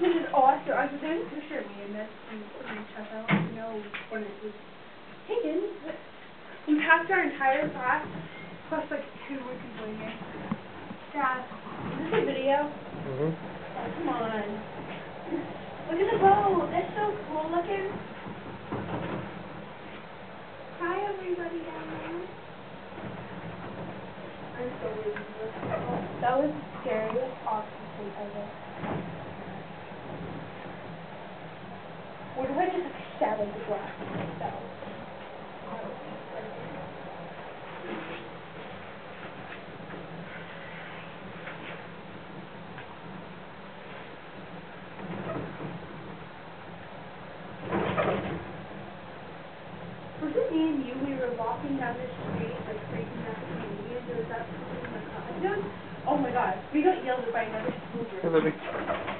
This is awesome. I was taking a picture of me in this and put my chest. I don't know when it was taken. We packed our entire class, plus like 2 more people in here. Dad, is this a video? Mm-hmm. Oh, come on. Look at the boat. That's so cool looking. Hi, everybody down there. I'm so lazy. That was the scariest oxygen ever. What if I just like shattered the glass and it fell? Was it me and you? We were walking down the street, like freaking out the Canadians, or was that something in the car? Oh my god, we got yelled at by another school group.